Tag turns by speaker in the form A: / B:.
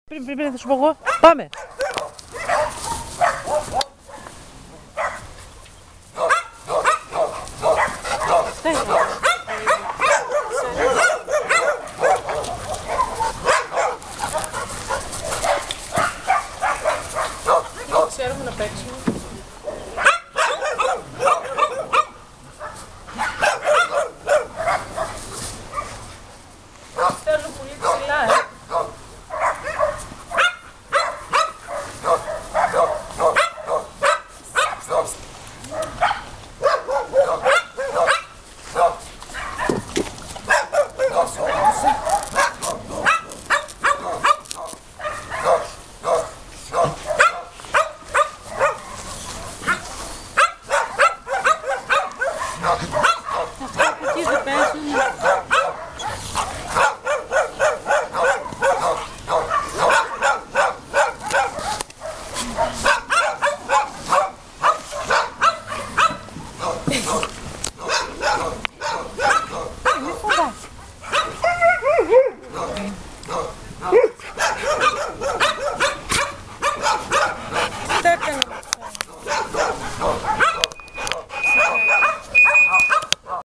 A: Πριν θα σου πω εγώ. Πάμε!
B: Ξέρουμε να παίξουμε. Θέλουν πολύ ψηλά,
A: Εκεί δεν πέσουν.
B: ε.